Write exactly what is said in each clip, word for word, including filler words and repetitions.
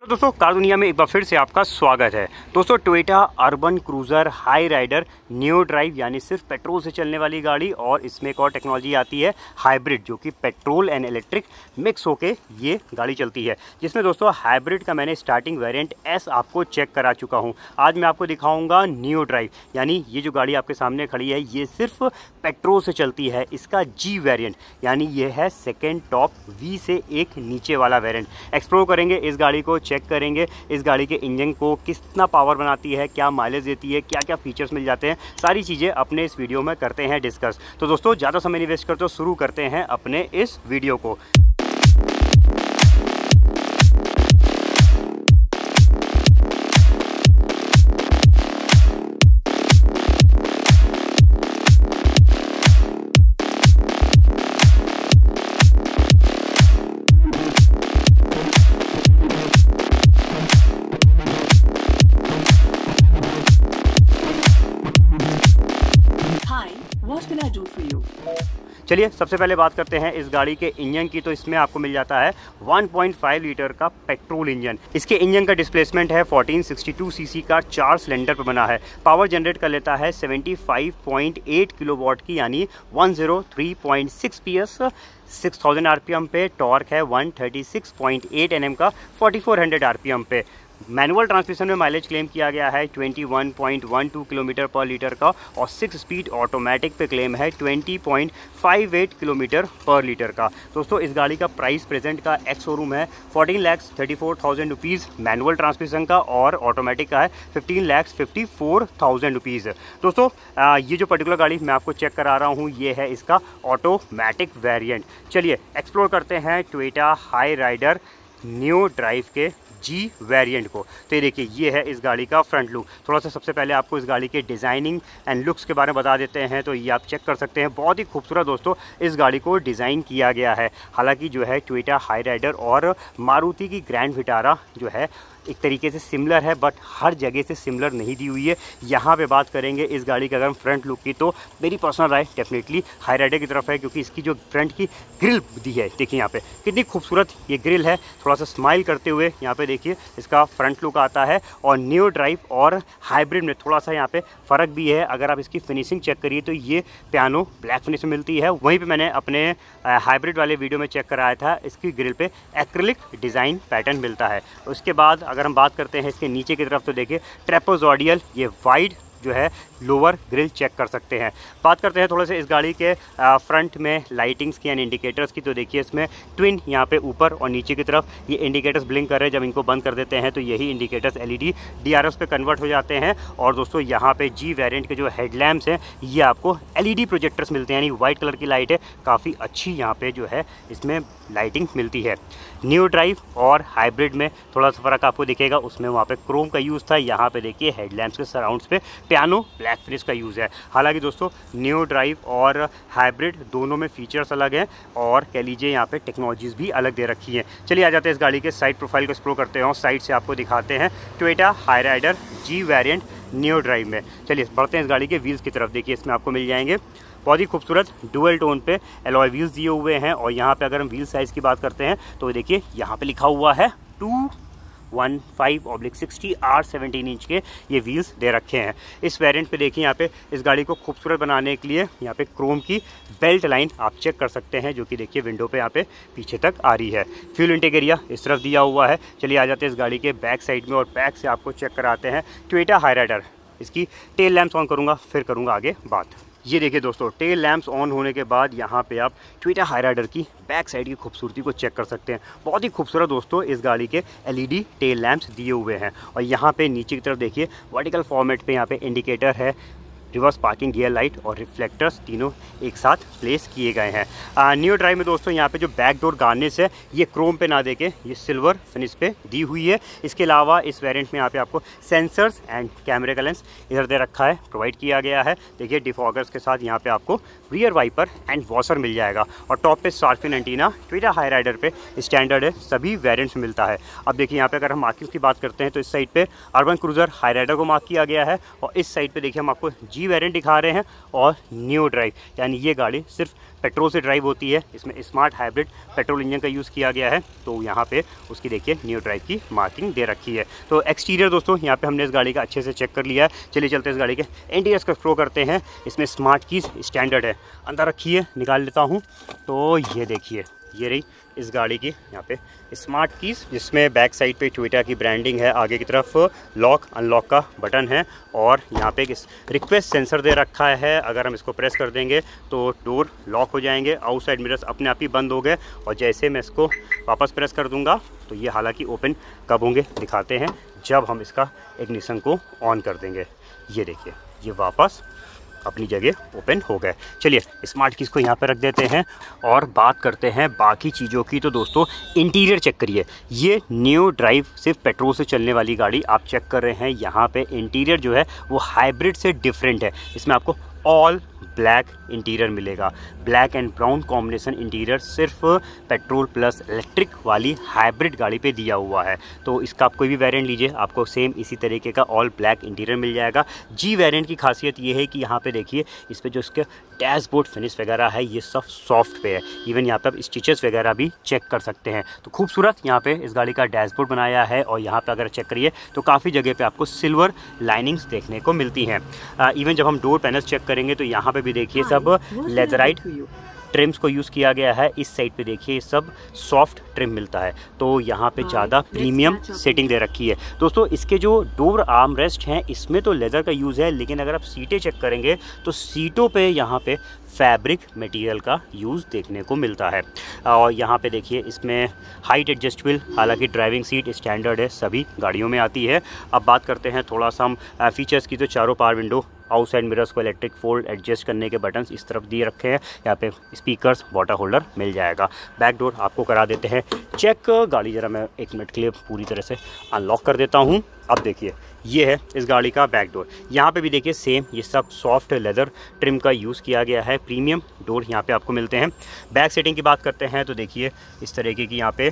दोस्तों कार दुनिया में एक बार फिर से आपका स्वागत है। दोस्तों Toyota urban cruiser high rider neo drive यानी सिर्फ पेट्रोल से चलने वाली गाड़ी, और इसमें एक और टेक्नोलॉजी आती है हाइब्रिड, जो कि पेट्रोल एंड इलेक्ट्रिक मिक्स होके ये गाड़ी चलती है। जिसमें दोस्तों हाइब्रिड का मैंने स्टार्टिंग वेरिएंट एस आपको चेक करा चुका हूँ। आज मैं आपको दिखाऊंगा नियो ड्राइव, यानी ये जो गाड़ी आपके सामने खड़ी है ये सिर्फ पेट्रोल से चलती है। इसका जी वेरिएंट यानी ये है सेकेंड टॉप वी से एक नीचे वाला वेरिएंट। एक्सप्लोर करेंगे इस गाड़ी को, चेक करेंगे इस गाड़ी के इंजन को कितना पावर बनाती है, क्या माइलेज देती है, क्या क्या फीचर्स मिल जाते हैं, सारी चीज़ें अपने इस वीडियो में करते हैं डिस्कस। तो दोस्तों ज़्यादा समय नहीं वेस्ट करते हो, शुरू करते हैं अपने इस वीडियो को। चलिए सबसे पहले बात करते हैं इस गाड़ी के इंजन की। तो इसमें आपको मिल जाता है वन पॉइंट फाइव लीटर का पेट्रोल इंजन। इसके इंजन का डिस्प्लेसमेंट है फोर्टीन सिक्सटी टू सीसी का, चार सिलेंडर पर बना है। पावर जनरेट कर लेता है seventy five point eight kilowatt की, यानी one O three point six PS, six thousand RPM पे। टॉर्क है one thirty six point eight Nm का, फोर्टी फोर हंड्रेड आरपीएम पे। मैनुअल ट्रांसमिशन में माइलेज क्लेम किया गया है twenty one point one two kilometre per litre का, और सिक्स स्पीड ऑटोमेटिक पे क्लेम है twenty point five eight kilometre per litre का। दोस्तों इस गाड़ी का प्राइस प्रेजेंट का एक्स शोरूम है fourteen lakhs thirty four thousand rupees manual transmission का, और ऑटोमेटिक का है fifteen lakhs fifty four thousand rupees. दोस्तों आ, ये जो पर्टिकुलर गाड़ी मैं आपको चेक करा रहा हूँ ये है इसका ऑटोमेटिक वेरिएंट। चलिए एक्सप्लोर करते हैं Toyota high rider neo drive के जी वेरिएंट को। तो ये देखिए ये है इस गाड़ी का फ्रंट लुक। थोड़ा सा सबसे पहले आपको इस गाड़ी के डिज़ाइनिंग एंड लुक्स के बारे में बता देते हैं। तो ये आप चेक कर सकते हैं, बहुत ही खूबसूरत दोस्तों इस गाड़ी को डिज़ाइन किया गया है। हालांकि जो है टोयोटा हाई राइडर और मारुति की ग्रैंड विटारा जो है एक तरीके से सिमिलर है, बट हर जगह से सिमिलर नहीं दी हुई है। यहाँ पे बात करेंगे इस गाड़ी के अगर हम फ्रंट लुक की, तो मेरी पर्सनल राय डेफिनेटली हाई राइडर की तरफ है, क्योंकि इसकी जो फ्रंट की ग्रिल दी है देखिए यहाँ पे कितनी खूबसूरत ये ग्रिल है। थोड़ा सा स्माइल करते हुए यहाँ पे देखिए इसका फ्रंट लुक आता है। और नियो ड्राइव और हाइब्रिड में थोड़ा सा यहाँ पे फ़र्क भी है। अगर आप इसकी फिनिशिंग चेक करिए तो ये पियानो ब्लैक फिनिश में मिलती है। वहीं पर मैंने अपने हाइब्रिड वाले वीडियो में चेक कराया था, इसकी ग्रिल पे एक्रिलिक डिज़ाइन पैटर्न मिलता है। उसके बाद अगर हम बात करते हैं इसके नीचे की तरफ, तो देखिए ट्रेपेजोइडल ये वाइड जो है लोअर ग्रिल चेक कर सकते हैं। बात करते हैं थोड़ा सा इस गाड़ी के फ्रंट में लाइटिंग्स की एंड इंडिकेटर्स की। तो देखिए इसमें ट्विन यहाँ पे ऊपर और नीचे की तरफ ये इंडिकेटर्स ब्लिंक कर रहे हैं। जब इनको बंद कर देते हैं तो यही इंडिकेटर्स एलईडी डीआरएस पे कन्वर्ट हो जाते हैं। और दोस्तों यहाँ पे जी वेरिएंट के जो हेडलैम्प्स हैं ये आपको एलईडी प्रोजेक्टर्स मिलते हैं, यानी वाइट कलर की लाइट है, काफ़ी अच्छी यहाँ पे जो है इसमें लाइटिंग मिलती है। नियो ड्राइव और हाइब्रिड में थोड़ा सा फ़र्क आपको दिखेगा, उसमें वहाँ पे क्रोम का यूज़ था, यहाँ पे देखिए हेडलैम्प्स के सराउंड्स पे पियानो ब्लैक फिनिश का यूज़ है। हालांकि दोस्तों नियो ड्राइव और हाइब्रिड दोनों में फीचर्स अलग हैं, और कह लीजिए यहाँ पे टेक्नोलॉजीज़ भी अलग दे रखी हैं। चलिए आ जाते हैं इस गाड़ी के साइड प्रोफाइल को एक्सप्लोर करते हैं और साइड से आपको दिखाते हैं Toyota high rider G variant neo drive में। चलिए बढ़ते हैं इस गाड़ी के व्हील्स की तरफ। देखिए इसमें आपको मिल जाएंगे बहुत ही खूबसूरत डुअल टोन पे एलॉय व्हील्स दिए हुए हैं। और यहाँ पे अगर हम व्हील साइज़ की बात करते हैं तो देखिए यहाँ पे लिखा हुआ है two one five oblique sixty R seventeen inch के ये व्हील्स दे रखे हैं। इस वेरिएंट पे देखिए यहाँ पे इस गाड़ी को खूबसूरत बनाने के लिए यहाँ पे क्रोम की बेल्ट लाइन आप चेक कर सकते हैं, जो कि देखिए विंडो पे यहाँ पे पीछे तक आ रही है। फ्यूल इंटेक एरिया इस तरफ दिया हुआ है। चलिए आ जाते हैं इस गाड़ी के बैक साइड में, और बैक से आपको चेक कराते हैं टोयोटा हाई राइडर। इसकी टेल लैम्प्स ऑन करूँगा फिर करूँगा आगे बात। ये देखिए दोस्तों टेल लैम्प्स ऑन होने के बाद यहाँ पे आप टोयोटा हाई राइडर की बैक साइड की खूबसूरती को चेक कर सकते हैं। बहुत ही खूबसूरत दोस्तों इस गाड़ी के एलईडी टेल लैम्प्स दिए हुए हैं। और यहाँ पे नीचे की तरफ देखिए वर्टिकल फॉर्मेट पे यहाँ पे इंडिकेटर है, रिवर्स पार्किंग गियर लाइट और रिफ्लेक्टर्स तीनों एक साथ प्लेस किए गए हैं। नियो ड्राइव में दोस्तों यहाँ पे जो बैक डोर गार्निश है ये क्रोम पे ना देके ये सिल्वर फिनिश पे दी हुई है। इसके अलावा इस वेरिएंट में यहाँ पे आपको सेंसर्स एंड कैमरे का लेंस इधर दे रखा है, प्रोवाइड किया गया है। देखिए डिफॉगर्स के साथ यहाँ पे आपको रियर वाइपर एंड वॉशर मिल जाएगा। और टॉप पे shark fin antenna Toyota high rider पे स्टैंडर्ड है, सभी वेरिएंट्स में मिलता है। अब देखिए यहाँ पे अगर हम मार्किंग्स की बात करते हैं तो इस साइड पे अर्बन क्रूजर हाई राइडर को मार्क किया गया है, और इस साइड पे देखिए हम आपको जी जी वेरिएंट दिखा रहे हैं और न्यू ड्राइव, यानी ये गाड़ी सिर्फ पेट्रोल से ड्राइव होती है। इसमें स्मार्ट हाइब्रिड पेट्रोल इंजन का यूज़ किया गया है, तो यहाँ पे उसकी देखिए न्यू ड्राइव की मार्किंग दे रखी है। तो एक्सटीरियर दोस्तों यहाँ पे हमने इस गाड़ी का अच्छे से चेक कर लिया है। चलिए चलते हैं इस गाड़ी के इंटीरियर्स को एक्सप्लोर करते हैं। इसमें स्मार्ट कीज स्टैंडर्ड है, अंदर रखिए, निकाल लेता हूँ। तो ये देखिए, ये रही इस गाड़ी की यहाँ पे स्मार्ट कीज, जिसमें बैक साइड पे टोयोटा की ब्रांडिंग है, आगे की तरफ लॉक अनलॉक का बटन है और यहाँ पे एक रिक्वेस्ट सेंसर दे रखा है। अगर हम इसको प्रेस कर देंगे तो डोर लॉक हो जाएंगे, आउटसाइड मिरर्स अपने आप ही बंद हो गए और जैसे मैं इसको वापस प्रेस कर दूंगा तो ये हालांकि ओपन कब होंगे दिखाते हैं जब हम इसका इग्निशन को ऑन कर देंगे। ये देखिए, ये वापस अपनी जगह ओपन हो गए। चलिए स्मार्ट कीज़ को यहाँ पर रख देते हैं और बात करते हैं बाकी चीज़ों की। तो दोस्तों इंटीरियर चेक करिए, ये न्यू ड्राइव सिर्फ पेट्रोल से चलने वाली गाड़ी आप चेक कर रहे हैं। यहाँ पे इंटीरियर जो है वो हाइब्रिड से डिफरेंट है। इसमें आपको ऑल ब्लैक इंटीरियर मिलेगा, black and brown combination interior सिर्फ पेट्रोल प्लस इलेक्ट्रिक वाली हाइब्रिड गाड़ी पे दिया हुआ है। तो इसका आप कोई भी वेरिएंट लीजिए, आपको सेम इसी तरीके का ऑल ब्लैक इंटीरियर मिल जाएगा। जी वेरिएंट की खासियत ये है कि यहाँ पे देखिए इस पर जो इसके डैशबोर्ड फिनिश वगैरह है ये सब सॉफ्ट पे है। इवन यहाँ पे आप स्टिचेस वगैरह भी चेक कर सकते हैं। तो खूबसूरत यहाँ पे इस गाड़ी का डैशबोर्ड बनाया है और यहाँ पे अगर चेक करिए तो काफ़ी जगह पे आपको सिल्वर लाइनिंग्स देखने को मिलती हैं। इवन जब हम डोर पैनल्स चेक करेंगे तो यहाँ पे भी देखिए सब लेजराइट ट्रिम्स को यूज़ किया गया है। इस साइड पे देखिए सब सॉफ्ट ट्रिम मिलता है, तो यहाँ पे ज़्यादा प्रीमियम सेटिंग दे रखी है। दोस्तों इसके जो डोर आर्म रेस्ट हैं इसमें तो लेदर का यूज़ है, लेकिन अगर आप सीटें चेक करेंगे तो सीटों पे यहाँ पे फैब्रिक मटेरियल का यूज़ देखने को मिलता है। और यहाँ पे देखिए इसमें हाइट एडजस्टेबल, हालांकि ड्राइविंग सीट स्टैंडर्ड है, सभी गाड़ियों में आती है। अब बात करते हैं थोड़ा सा हम फीचर्स की। तो चारों पावर विंडो, आउटसाइड मिरर्स को इलेक्ट्रिक फोल्ड एडजस्ट करने के बटन्स इस तरफ दिए रखे हैं। यहाँ पे स्पीकर्स, वाटर होल्डर मिल जाएगा। बैक डोर आपको करा देते हैं चेक। गाड़ी ज़रा मैं एक मिनट के लिए पूरी तरह से अनलॉक कर देता हूँ। अब देखिए ये है इस गाड़ी का बैक डोर। यहाँ पे भी देखिए सेम ये सब सॉफ्ट लेदर ट्रिम का यूज़ किया गया है। प्रीमियम डोर यहाँ पे आपको मिलते हैं। बैक सेटिंग की बात करते हैं तो देखिए इस तरीके की यहाँ पे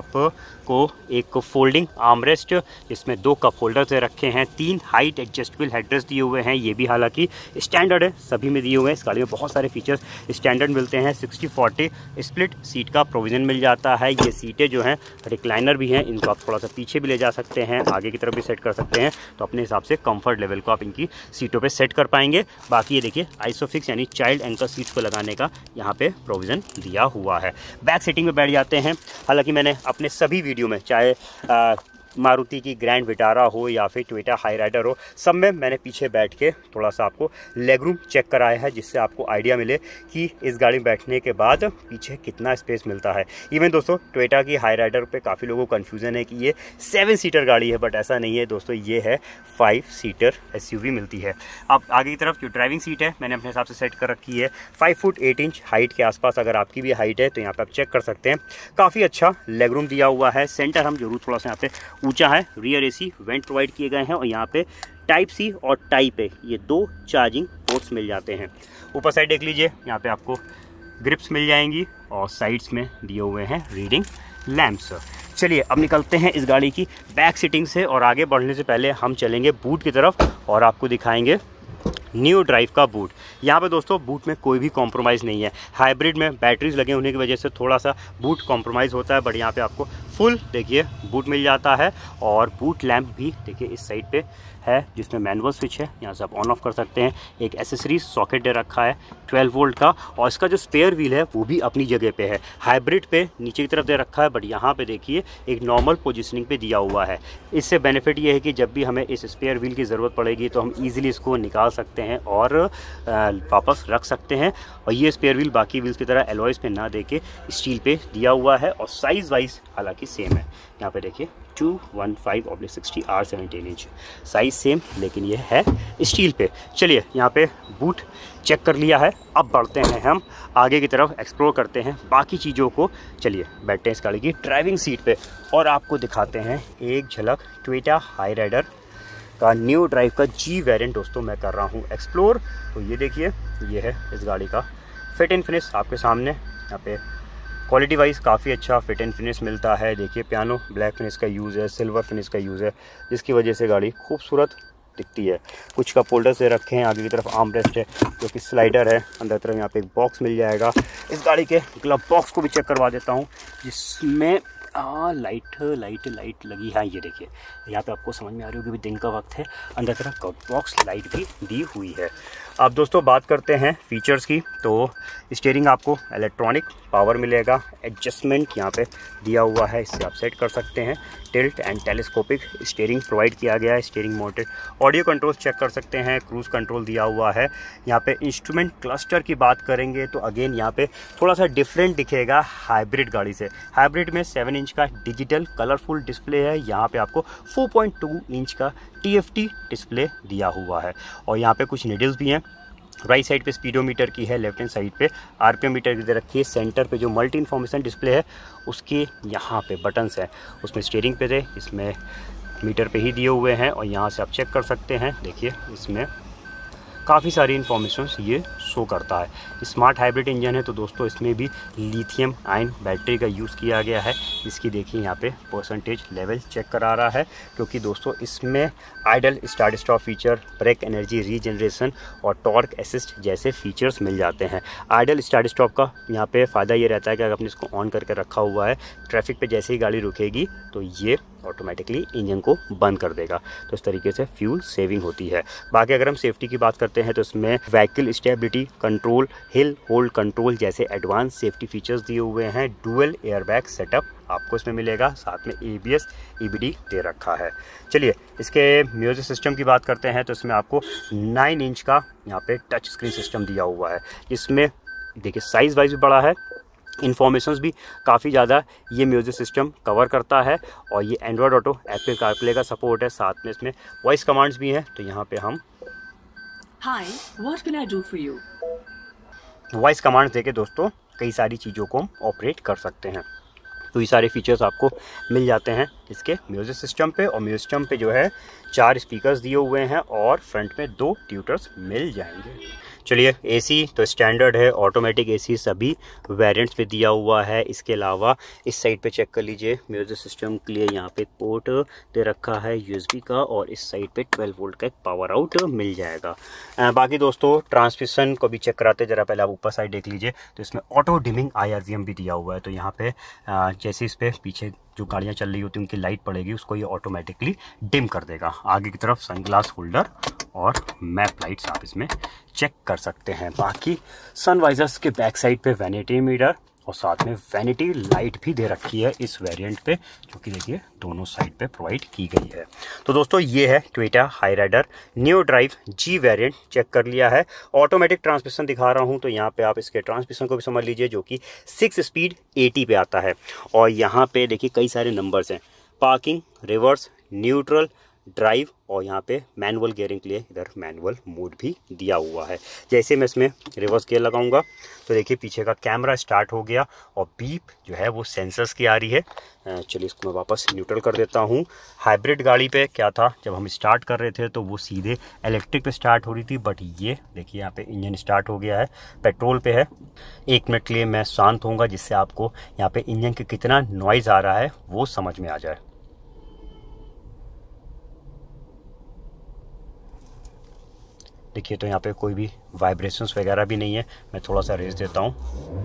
आपको एक फोल्डिंग आर्मरेस्ट, इसमें दो कप होल्डर से रखे हैं, तीन हाइट एडजस्टेबल हेडरेस्ट दिए हुए हैं। ये भी हालांकि स्टैंडर्ड है, सभी में दिए हुए हैं। इस गाड़ी में बहुत सारे फीचर्स स्टैंडर्ड मिलते हैं। सिक्सटी फोर्टी स्प्लिट सीट का प्रोविज़न मिल जाता है। ये सीटें जो हैं रिक्लाइनर भी हैं, इनको आप थोड़ा सा पीछे भी ले जा सकते हैं, आगे की तरफ भी सेट कर सकते हैं। तो अपने हिसाब से कंफर्ट लेवल को आप इनकी सीटों पे सेट कर पाएंगे। बाकी ये देखिए आइसोफिक्स यानी चाइल्ड एंकर सीट्स को लगाने का यहाँ पे प्रोविज़न दिया हुआ है। बैक सीटिंग में बैठ जाते हैं। हालांकि मैंने अपने सभी वीडियो में, चाहे आ, मारुति की ग्रैंड विटारा हो या फिर टोयोटा हाई राइडर हो, सब में मैंने पीछे बैठ के थोड़ा सा आपको लेग रूम चेक कराया है, जिससे आपको आइडिया मिले कि इस गाड़ी में बैठने के बाद पीछे कितना स्पेस मिलता है। इवन दोस्तों टोयोटा की हाई राइडर पे काफ़ी लोगों को कन्फ्यूज़न है कि ये सेवन सीटर गाड़ी है, बट ऐसा नहीं है दोस्तों, ये है फाइव सीटर एसयूवी मिलती है। अब आगे की तरफ जो ड्राइविंग सीट है मैंने अपने हिसाब से सेट कर रखी है five foot eight inch height के आसपास। अगर आपकी भी हाइट है तो यहाँ पर आप चेक कर सकते हैं। काफ़ी अच्छा लेग रूम दिया हुआ है। सेंटर हम जरूर थोड़ा सा यहाँ पे ऊंचा है। रियर एसी वेंट प्रोवाइड किए गए हैं और यहाँ पे टाइप सी और टाइप ए ये दो चार्जिंग पोर्ट्स मिल जाते हैं। ऊपर साइड देख लीजिए, यहाँ पे आपको ग्रिप्स मिल जाएंगी और साइड्स में दिए हुए हैं रीडिंग लैंप्स। चलिए अब निकलते हैं इस गाड़ी की बैक सीटिंग से और आगे बढ़ने से पहले हम चलेंगे बूट की तरफ और आपको दिखाएंगे न्यू ड्राइव का बूट। यहाँ पे दोस्तों बूट में कोई भी कॉम्प्रोमाइज़ नहीं है। हाइब्रिड में बैटरीज लगे होने की वजह से थोड़ा सा बूट कॉम्प्रोमाइज़ होता है, बट यहाँ पे आपको फुल देखिए बूट मिल जाता है। और बूट लैंप भी देखिए इस साइड पे है, जिसमें मैनुअल स्विच है, यहाँ से आप ऑन ऑफ कर सकते हैं। एक एसेसरीज सॉकेट दे रखा है ट्वेल्व वोल्ट का, और इसका जो स्पेयर व्हील है वो भी अपनी जगह पे है। हाइब्रिड पे नीचे की तरफ दे रखा है, बट यहाँ पे देखिए एक नॉर्मल पोजीशनिंग पे दिया हुआ है। इससे बेनिफिट ये है कि जब भी हमें इस स्पेयर व्हील की ज़रूरत पड़ेगी तो हम ईजिली इसको निकाल सकते हैं और वापस रख सकते हैं। और ये स्पेयर व्हील बाकी व्हील्स की तरह एलॉयज़ पे ना दे के स्टील पे दिया हुआ है और साइज़ वाइज हालांकि सेम है। यहाँ पे देखिए two one five oblique sixty R seventeen inch size same, लेकिन ये है स्टील पे। चलिए यहाँ पे बूट चेक कर लिया है, अब बढ़ते हैं हम आगे की तरफ, एक्सप्लोर करते हैं बाकी चीज़ों को। चलिए बैठते हैं इस गाड़ी की ड्राइविंग सीट पे और आपको दिखाते हैं एक झलक टोयोटा हाई राइडर का न्यू ड्राइव का जी वेरिएंट दोस्तों मैं कर रहा हूँ एक्सप्लोर। तो ये देखिए ये है इस गाड़ी का फिट एंड फिनिश आपके सामने। यहाँ पे क्वालिटी वाइज काफ़ी अच्छा फिट एंड फिनिश मिलता है। देखिए पियानो ब्लैक फिनिश का यूज़ है, सिल्वर फिनिश का यूज़ है, जिसकी वजह से गाड़ी खूबसूरत दिखती है। कुछ कप होल्डर से रखे हैं, आगे की तरफ आर्म रेस्ट है जो कि स्लाइडर है, अंदर तरफ यहाँ पे एक बॉक्स मिल जाएगा। इस गाड़ी के ग्लव बॉक्स को भी चेक करवा देता हूँ, जिसमें हाँ लाइट लाइट लाइट लगी है। ये देखिए यहाँ पे आपको समझ में आ रही होगी भी दिन का वक्त है। अंदर तरफ ग्लव बॉक्स लाइट भी दी हुई है। अब दोस्तों बात करते हैं फीचर्स की, तो स्टीयरिंग आपको इलेक्ट्रॉनिक पावर मिलेगा, एडजस्टमेंट यहाँ पे दिया हुआ है, इससे आप सेट कर सकते हैं। Tilt and telescopic steering provide किया गया है, steering mounted audio control check कर सकते हैं, क्रूज कंट्रोल दिया हुआ है। यहाँ पे इंस्ट्रूमेंट क्लस्टर की बात करेंगे तो अगेन यहाँ पे थोड़ा सा डिफरेंट दिखेगा हाइब्रिड गाड़ी से। हाइब्रिड में सेवन इंच का डिजिटल कलरफुल डिस्प्ले है, यहाँ पे आपको फोर पॉइंट टू इंच का टी एफ टी डिस्प्ले दिया हुआ है। और यहाँ पे कुछ नीडल्स भी हैं, राइट साइड पे स्पीडोमीटर की है, लेफ्ट हैंड साइड पे आरपीएम मीटर की दे रखी है। सेंटर पे जो मल्टी इन्फॉर्मेशन डिस्प्ले है उसके यहाँ पे बटन्स हैं, उसमें स्टीयरिंग पे थे, इसमें मीटर पे ही दिए हुए हैं। और यहाँ से आप चेक कर सकते हैं, देखिए इसमें काफ़ी सारी इन्फॉर्मेशन ये शो करता है। स्मार्ट हाइब्रिड इंजन है तो दोस्तों इसमें भी लिथियम आयन बैटरी का यूज़ किया गया है। इसकी देखिए यहाँ पे परसेंटेज लेवल चेक करा रहा है, क्योंकि दोस्तों इसमें idle start stop feature, brake energy regeneration और टॉर्क असिस्ट जैसे फीचर्स मिल जाते हैं। आइडल स्टार्ट स्टॉप का यहाँ पे फ़ायदा ये रहता है कि अगर आपने इसको ऑन करके रखा हुआ है, ट्रैफिक पे जैसे ही गाड़ी रुकेगी तो ये ऑटोमेटिकली इंजन को बंद कर देगा, तो इस तरीके से फ्यूल सेविंग होती है। बाकी अगर हम सेफ्टी की बात करते हैं तो इसमें vehicle stability control, hill hold control जैसे एडवांस सेफ्टी फीचर्स दिए हुए हैं। डुअल एयरबैग सेटअप आपको इसमें मिलेगा, साथ में A B S E B D दे रखा है। चलिए इसके म्यूजिक सिस्टम की बात करते हैं तो इसमें आपको नाइन इंच का यहाँ पे टच स्क्रीन सिस्टम दिया हुआ है, जिसमें देखिए साइज़ वाइज भी बड़ा है, इन्फॉर्मेशंस भी काफ़ी ज़्यादा ये म्यूज़िक सिस्टम कवर करता है। और ये एंड्रॉयड ऑटो, एप्पल कारप्ले का सपोर्ट है, साथ में इसमें वॉइस कमांड्स भी हैं। तो यहाँ पे हम hi what can I do for you voice commands देके दोस्तों कई सारी चीज़ों को हम ऑपरेट कर सकते हैं। तो ये सारे फीचर्स आपको मिल जाते हैं इसके म्यूज़िक सिस्टम पे। और म्यूज़िक सिस्टम पे जो है चार स्पीकर्स दिए हुए हैं और फ्रंट में दो ट्यूटर्स मिल जाएंगे। चलिए एसी तो स्टैंडर्ड है, ऑटोमेटिक एसी सभी वेरिएंट्स पे दिया हुआ है। इसके अलावा इस साइड पे चेक कर लीजिए, म्यूजिक सिस्टम के लिए यहाँ पे पोर्ट दे रखा है यूएसबी का, और इस साइड पे ट्वेल्व वोल्ट का एक पावर आउट मिल जाएगा। आ, बाकी दोस्तों ट्रांसमिशन को भी चेक कराते, जरा पहले आप ऊपर साइड देख लीजिए तो इसमें auto dimming I R V M भी दिया हुआ है। तो यहाँ पे आ, जैसे इस पे पीछे जो गाड़ियाँ चल रही होती हैं उनकी लाइट पड़ेगी, उसको ये ऑटोमेटिकली डिम कर देगा। आगे की तरफ सनग्लास होल्डर और मैप लाइट्स आप इसमें चेक कर सकते हैं। बाकी सनवाइजर्स के बैक साइड पे वैनिटी मिरर और साथ में वैनिटी लाइट भी दे रखी है इस वेरिएंट पे, जो कि देखिए दोनों साइड पे प्रोवाइड की गई है। तो दोस्तों ये है Toyota Hyryder new drive G variant, check कर लिया है। ऑटोमेटिक ट्रांसमिशन दिखा रहा हूँ तो यहाँ पे आप इसके ट्रांसमिशन को भी समझ लीजिए, जो कि सिक्स स्पीड एटी पे आता है। और यहाँ पे देखिए कई सारे नंबर्स हैं, पार्किंग, रिवर्स, न्यूट्रल, ड्राइव और यहाँ पे मैनुअल गियरिंग के लिए इधर मैनुअल मोड भी दिया हुआ है। जैसे मैं इसमें रिवर्स गियर लगाऊंगा तो देखिए पीछे का कैमरा स्टार्ट हो गया और बीप जो है वो सेंसर्स की आ रही है। चलिए इसको मैं वापस न्यूट्रल कर देता हूँ। हाइब्रिड गाड़ी पे क्या था, जब हम स्टार्ट कर रहे थे तो वो सीधे इलेक्ट्रिक पे स्टार्ट हो रही थी, बट ये देखिए यहाँ पे इंजन स्टार्ट हो गया है, पेट्रोल पे है। एक मिनट के लिए मैं शांत होऊंगा जिससे आपको यहाँ पे इंजन के कितना नॉइज़ आ रहा है वो समझ में आ जाए। देखिए तो यहाँ पे कोई भी वाइब्रेशंस वगैरह भी नहीं है। मैं थोड़ा सा रेस देता हूँ।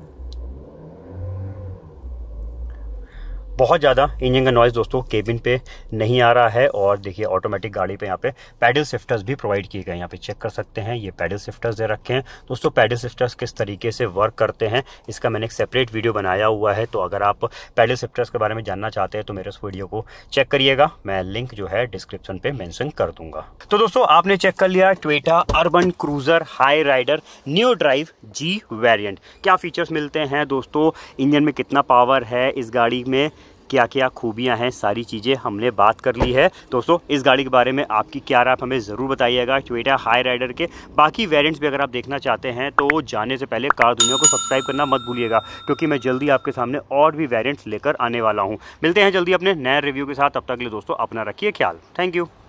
बहुत ज़्यादा इंजन का नॉइज़ दोस्तों केबिन पे नहीं आ रहा है। और देखिए ऑटोमेटिक गाड़ी पे यहाँ पे पैडल शिफ्टर्स भी प्रोवाइड किए गए, यहाँ पे चेक कर सकते हैं। ये पैडल शिफ्टर्स दे रखे हैं दोस्तों। पैडल शिफ्टर्स किस तरीके से वर्क करते हैं इसका मैंने एक सेपरेट वीडियो बनाया हुआ है, तो अगर आप पैडल शिफ्टर्स के बारे में जानना चाहते हैं तो मेरे उस वीडियो को चेक करिएगा, मैं लिंक जो है डिस्क्रिप्शन पे मेंशन कर दूंगा। तो दोस्तों आपने चेक कर लिया Toyota urban cruiser high rider new drive G variant. क्या फीचर्स मिलते हैं दोस्तों, इंजन में कितना पावर है, इस गाड़ी में क्या क्या खूबियां हैं, सारी चीज़ें हमने बात कर ली है। दोस्तों इस गाड़ी के बारे में आपकी क्या राय हमें ज़रूर बताइएगा। टोयोटा हाई राइडर के बाकी वेरिएंट्स भी अगर आप देखना चाहते हैं तो जाने से पहले कार दुनिया को सब्सक्राइब करना मत भूलिएगा, क्योंकि मैं जल्दी आपके सामने और भी वेरिएंट्स लेकर आने वाला हूँ। मिलते हैं जल्दी अपने नए रिव्यू के साथ, तब तक के लिए दोस्तों अपना रखिए ख्याल। Thank you.